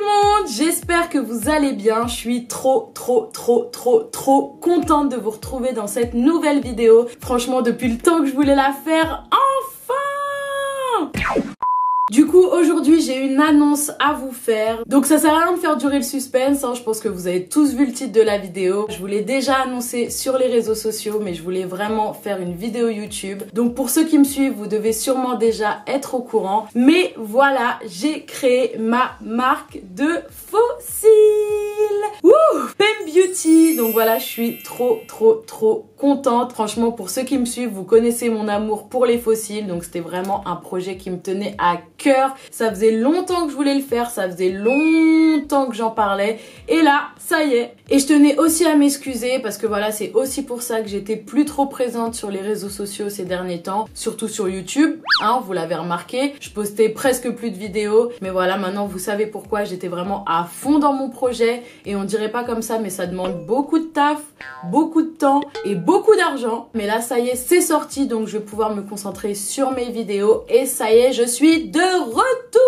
le monde, j'espère que vous allez bien. Je suis trop contente de vous retrouver dans cette nouvelle vidéo. Franchement, depuis le temps que je voulais la faire, enfin! Du coup, aujourd'hui, j'ai une annonce à vous faire. Donc ça sert à rien de faire durer le suspense, hein. Je pense que vous avez tous vu le titre de la vidéo. Je vous l'ai déjà annoncé sur les réseaux sociaux, mais je voulais vraiment faire une vidéo YouTube. Donc pour ceux qui me suivent, vous devez sûrement déjà être au courant. Mais voilà, j'ai créé ma marque de fossiles. Wouh! Pem Beauty. Donc voilà, je suis trop contente. Franchement, pour ceux qui me suivent, vous connaissez mon amour pour les fossiles. Donc c'était vraiment un projet qui me tenait à cœur. Ça faisait longtemps que je voulais le faire, ça faisait longtemps que j'en parlais et là, ça y est. Et je tenais aussi à m'excuser parce que voilà, c'est aussi pour ça que j'étais plus trop présente sur les réseaux sociaux ces derniers temps, surtout sur YouTube, hein, vous l'avez remarqué. Je postais presque plus de vidéos, mais voilà, maintenant vous savez pourquoi. J'étais vraiment à fond dans mon projet et on dirait pas comme ça, mais ça demande beaucoup de taf, beaucoup de temps et beaucoup d'argent. Mais là, ça y est, c'est sorti, donc je vais pouvoir me concentrer sur mes vidéos et ça y est, je suis de retour.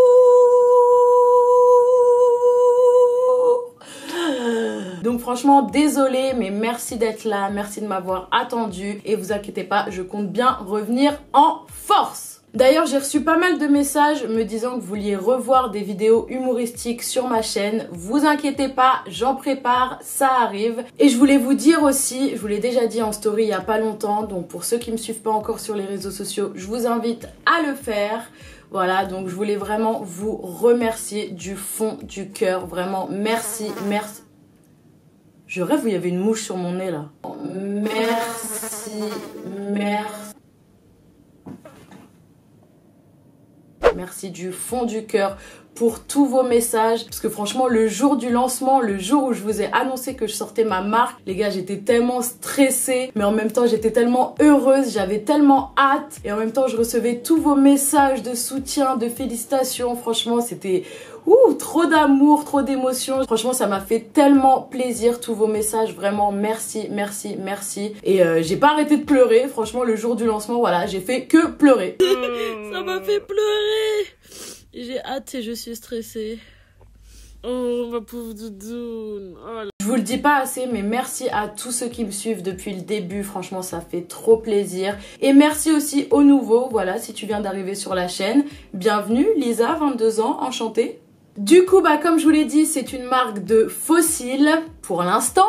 Donc franchement, désolée, mais merci d'être là, merci de m'avoir attendu et vous inquiétez pas, je compte bien revenir en force. D'ailleurs, j'ai reçu pas mal de messages me disant que vous vouliez revoir des vidéos humoristiques sur ma chaîne. Vous inquiétez pas, j'en prépare, ça arrive. Et je voulais vous dire aussi, je vous l'ai déjà dit en story il y a pas longtemps, donc pour ceux qui me suivent pas encore sur les réseaux sociaux, je vous invite à le faire. Voilà, donc je voulais vraiment vous remercier du fond du cœur. Vraiment, merci. Je rêve où il y avait une mouche sur mon nez là. Merci du fond du cœur pour tous vos messages. Parce que franchement, le jour du lancement, le jour où je vous ai annoncé que je sortais ma marque, les gars, j'étais tellement stressée. Mais en même temps, j'étais tellement heureuse, j'avais tellement hâte. Et en même temps, je recevais tous vos messages de soutien, de félicitations. Franchement, c'était... trop d'amour, trop d'émotions. Franchement, ça m'a fait tellement plaisir, tous vos messages. Vraiment, merci. Et j'ai pas arrêté de pleurer. Franchement, le jour du lancement, voilà, j'ai fait que pleurer. Ça m'a fait pleurer. J'ai hâte et je suis stressée. Oh, ma pauvre doudoune. Oh là. Je vous le dis pas assez, mais merci à tous ceux qui me suivent depuis le début. Franchement, ça fait trop plaisir. Et merci aussi aux nouveaux. Voilà, si tu viens d'arriver sur la chaîne. Bienvenue, Lisa, 22 ans, enchantée. Du coup, comme je vous l'ai dit, c'est une marque de fossiles pour l'instant.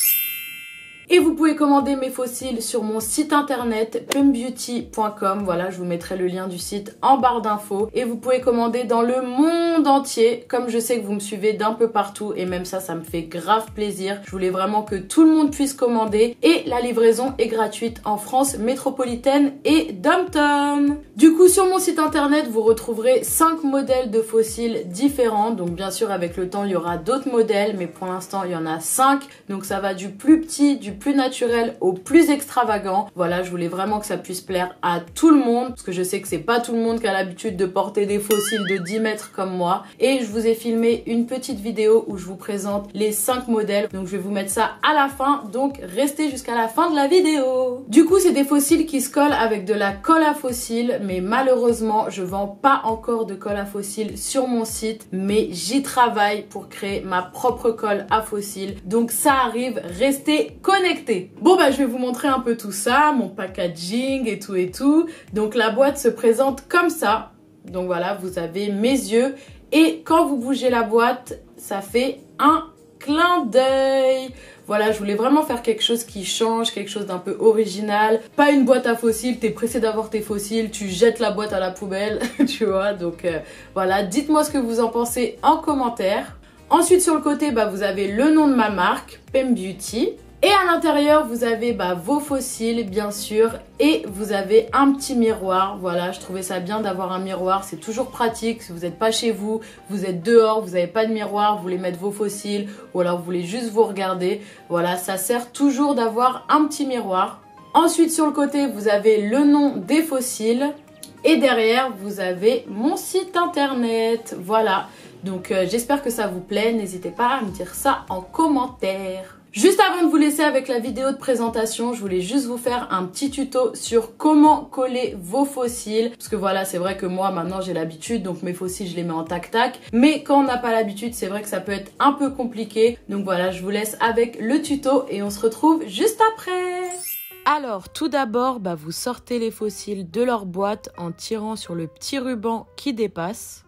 Et vous pouvez commander mes fossiles sur mon site internet pembeauty.com. Voilà, je vous mettrai le lien du site en barre d'infos. Et vous pouvez commander dans le monde entier. Comme je sais que vous me suivez d'un peu partout et même ça me fait grave plaisir. Je voulais vraiment que tout le monde puisse commander. Et la livraison est gratuite en France métropolitaine et dom-tom. Du coup, sur mon site internet, vous retrouverez 5 modèles de fossiles différents. Donc bien sûr, avec le temps, il y aura d'autres modèles. Mais pour l'instant, il y en a 5. Donc ça va du plus petit, du plus naturel au plus extravagant. Voilà, je voulais vraiment que ça puisse plaire à tout le monde parce que je sais que c'est pas tout le monde qui a l'habitude de porter des fossiles de 10 mètres comme moi. Et je vous ai filmé une petite vidéo où je vous présente les 5 modèles. Donc je vais vous mettre ça à la fin. Donc restez jusqu'à la fin de la vidéo. Du coup, c'est des fossiles qui se collent avec de la colle à fossiles, mais malheureusement, je vends pas encore de colle à fossiles sur mon site, mais j'y travaille pour créer ma propre colle à fossiles. Donc ça arrive, restez connectés. Bon, je vais vous montrer un peu tout ça, mon packaging et tout. Donc la boîte se présente comme ça. Donc voilà, vous avez mes yeux. Et quand vous bougez la boîte, ça fait un clin d'œil. Voilà, je voulais vraiment faire quelque chose qui change, quelque chose d'un peu original. Pas une boîte à fossiles, t'es pressé d'avoir tes fossiles, tu jettes la boîte à la poubelle, tu vois. Donc voilà, dites-moi ce que vous en pensez en commentaire. Ensuite, sur le côté, vous avez le nom de ma marque, Pem Beauty. Et à l'intérieur, vous avez vos fossiles, bien sûr, et vous avez un petit miroir. Voilà, je trouvais ça bien d'avoir un miroir, c'est toujours pratique. Si vous n'êtes pas chez vous, vous êtes dehors, vous n'avez pas de miroir, vous voulez mettre vos fossiles, ou alors vous voulez juste vous regarder. Voilà, ça sert toujours d'avoir un petit miroir. Ensuite, sur le côté, vous avez le nom des fossiles. Et derrière, vous avez mon site internet. Voilà, donc j'espère que ça vous plaît. N'hésitez pas à me dire ça en commentaire. Juste avant de vous laisser avec la vidéo de présentation, je voulais juste vous faire un petit tuto sur comment coller vos fossiles. Parce que voilà, c'est vrai que moi maintenant j'ai l'habitude, donc mes fossiles je les mets en tac-tac. Mais quand on n'a pas l'habitude, c'est vrai que ça peut être un peu compliqué. Donc voilà, je vous laisse avec le tuto et on se retrouve juste après. Alors, tout d'abord, vous sortez les fossiles de leur boîte en tirant sur le petit ruban qui dépasse.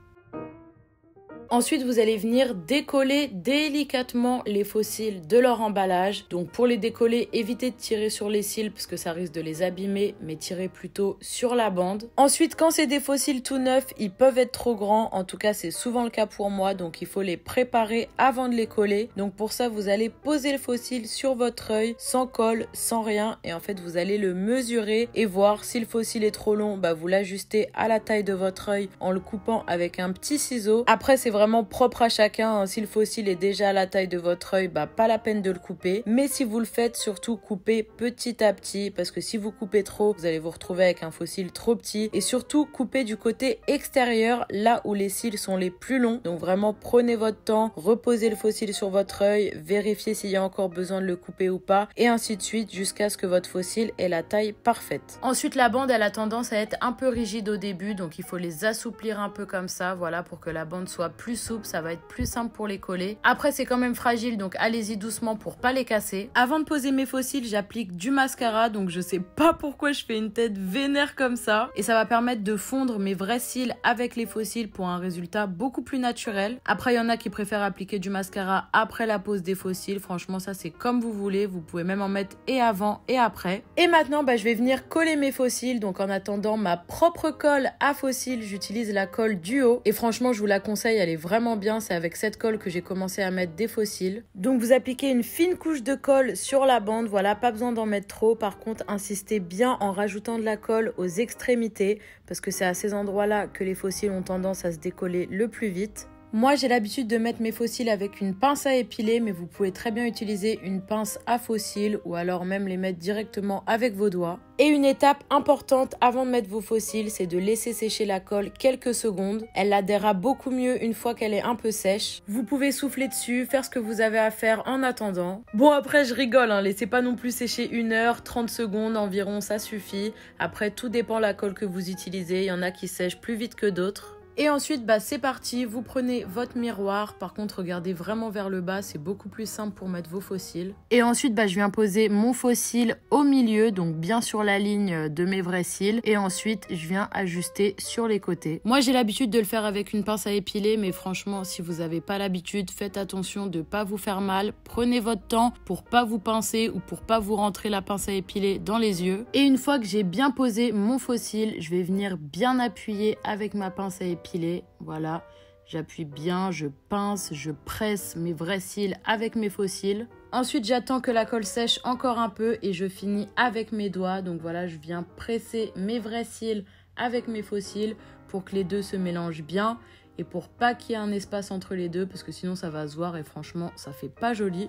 Ensuite, vous allez venir décoller délicatement les fossiles de leur emballage. Donc pour les décoller, évitez de tirer sur les cils parce que ça risque de les abîmer, mais tirez plutôt sur la bande. Ensuite, quand c'est des fossiles tout neufs, ils peuvent être trop grands. En tout cas, c'est souvent le cas pour moi, donc il faut les préparer avant de les coller. Donc pour ça, vous allez poser le fossile sur votre œil, sans colle, sans rien. Et en fait, vous allez le mesurer et voir si le fossile est trop long, vous l'ajustez à la taille de votre œil en le coupant avec un petit ciseau. Après, c'est vraiment propre à chacun. Si le fossile est déjà à la taille de votre œil, pas la peine de le couper. Mais si vous le faites, surtout coupez petit à petit parce que si vous coupez trop, vous allez vous retrouver avec un fossile trop petit. Et surtout, coupez du côté extérieur, là où les cils sont les plus longs. Donc vraiment, prenez votre temps, reposez le fossile sur votre œil, vérifiez s'il y a encore besoin de le couper ou pas, et ainsi de suite jusqu'à ce que votre fossile ait la taille parfaite. Ensuite, la bande, elle a tendance à être un peu rigide au début, donc il faut les assouplir un peu comme ça, voilà, pour que la bande soit plus souple, ça va être plus simple pour les coller. Après, c'est quand même fragile, donc allez-y doucement pour pas les casser. Avant de poser mes fossiles, j'applique du mascara, donc je sais pas pourquoi je fais une tête vénère comme ça, et ça va permettre de fondre mes vrais cils avec les fossiles pour un résultat beaucoup plus naturel. Après, il y en a qui préfèrent appliquer du mascara après la pose des fossiles, franchement ça c'est comme vous voulez, vous pouvez même en mettre et avant et après. Et maintenant, je vais venir coller mes fossiles, donc en attendant ma propre colle à fossiles, j'utilise la colle Duo, et franchement je vous la conseille, elle est vraiment bien, c'est avec cette colle que j'ai commencé à mettre des fossiles. Donc vous appliquez une fine couche de colle sur la bande, voilà, pas besoin d'en mettre trop. Par contre, insistez bien en rajoutant de la colle aux extrémités parce que c'est à ces endroits-là que les fossiles ont tendance à se décoller le plus vite. Moi, j'ai l'habitude de mettre mes fossiles avec une pince à épiler, mais vous pouvez très bien utiliser une pince à fossiles ou alors même les mettre directement avec vos doigts. Et une étape importante avant de mettre vos fossiles, c'est de laisser sécher la colle quelques secondes. Elle adhérera beaucoup mieux une fois qu'elle est un peu sèche. Vous pouvez souffler dessus, faire ce que vous avez à faire en attendant. Bon, après, je rigole, laissez pas non plus sécher 1 heure, 30 secondes environ, ça suffit. Après, tout dépend de la colle que vous utilisez. Il y en a qui sèchent plus vite que d'autres. Et ensuite, c'est parti, vous prenez votre miroir. Par contre, regardez vraiment vers le bas, c'est beaucoup plus simple pour mettre vos fossiles. Et ensuite, je viens poser mon fossile au milieu, donc bien sur la ligne de mes vrais cils. Et ensuite, je viens ajuster sur les côtés. Moi, j'ai l'habitude de le faire avec une pince à épiler, mais franchement, si vous n'avez pas l'habitude, faites attention de ne pas vous faire mal. Prenez votre temps pour pas vous pincer ou pour pas vous rentrer la pince à épiler dans les yeux. Et une fois que j'ai bien posé mon fossile, je vais venir bien appuyer avec ma pince à épiler. Voilà, j'appuie bien, je pince, je presse mes vrais cils avec mes fossiles. Ensuite, j'attends que la colle sèche encore un peu et je finis avec mes doigts. Donc voilà, je viens presser mes vrais cils avec mes fossiles pour que les deux se mélangent bien et pour pas qu'il y ait un espace entre les deux parce que sinon ça va se voir et franchement, ça fait pas joli.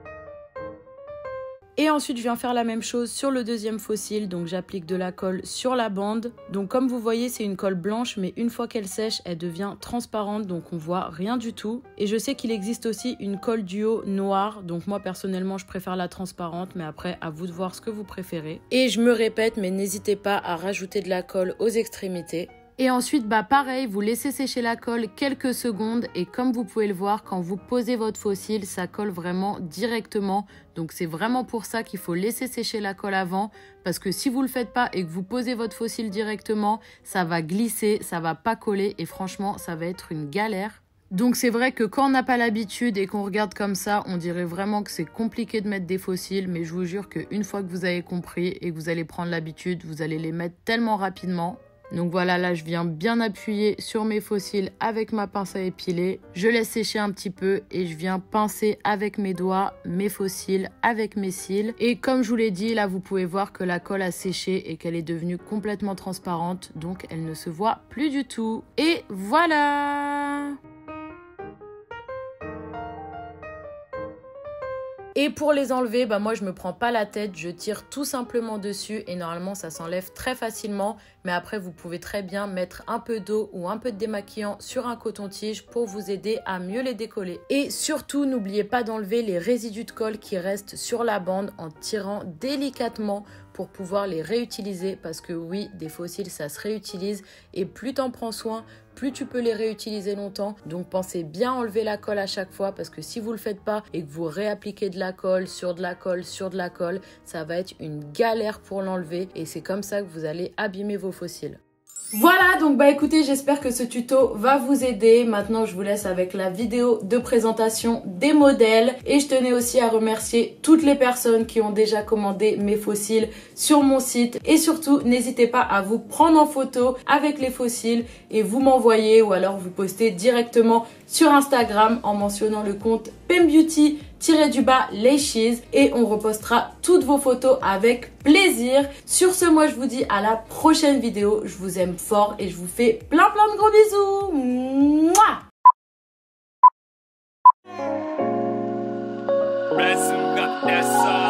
Et ensuite, je viens faire la même chose sur le deuxième fossile. Donc, j'applique de la colle sur la bande. Donc, comme vous voyez, c'est une colle blanche, mais une fois qu'elle sèche, elle devient transparente. Donc, on voit rien du tout. Et je sais qu'il existe aussi une colle Duo noire. Donc, moi, personnellement, je préfère la transparente. Mais après, à vous de voir ce que vous préférez. Et je me répète, mais n'hésitez pas à rajouter de la colle aux extrémités. Et ensuite, pareil, vous laissez sécher la colle quelques secondes et comme vous pouvez le voir, quand vous posez votre fossile, ça colle vraiment directement. Donc c'est vraiment pour ça qu'il faut laisser sécher la colle avant parce que si vous le faites pas et que vous posez votre fossile directement, ça va glisser, ça va pas coller et franchement, ça va être une galère. Donc c'est vrai que quand on n'a pas l'habitude et qu'on regarde comme ça, on dirait vraiment que c'est compliqué de mettre des fossiles, mais je vous jure qu'une fois que vous avez compris et que vous allez prendre l'habitude, vous allez les mettre tellement rapidement. Donc voilà, là je viens bien appuyer sur mes fossiles avec ma pince à épiler. Je laisse sécher un petit peu et je viens pincer avec mes doigts mes fossiles avec mes cils. Et comme je vous l'ai dit, là vous pouvez voir que la colle a séché et qu'elle est devenue complètement transparente. Donc elle ne se voit plus du tout. Et voilà! Et pour les enlever, bah moi je me prends pas la tête, je tire tout simplement dessus et normalement ça s'enlève très facilement. Mais après vous pouvez très bien mettre un peu d'eau ou un peu de démaquillant sur un coton-tige pour vous aider à mieux les décoller. Et surtout n'oubliez pas d'enlever les résidus de colle qui restent sur la bande en tirant délicatement pour pouvoir les réutiliser, parce que oui, des fossiles ça se réutilise et plus t'en prends soin, plus tu peux les réutiliser longtemps. Donc pensez bien enlever la colle à chaque fois, parce que si vous le faites pas et que vous réappliquez de la colle sur de la colle sur de la colle, ça va être une galère pour l'enlever et c'est comme ça que vous allez abîmer vos fossiles. Voilà, donc bah écoutez, j'espère que ce tuto va vous aider. Maintenant, je vous laisse avec la vidéo de présentation des modèles. Et je tenais aussi à remercier toutes les personnes qui ont déjà commandé mes fossiles sur mon site. Et surtout, n'hésitez pas à vous prendre en photo avec les fossiles et vous m'envoyer ou alors vous poster directement sur Instagram en mentionnant le compte PemBeauty_Lashes et on repostera toutes vos photos avec plaisir. Sur ce, moi je vous dis à la prochaine vidéo. Je vous aime fort et je vous fais plein de gros bisous. Mouah.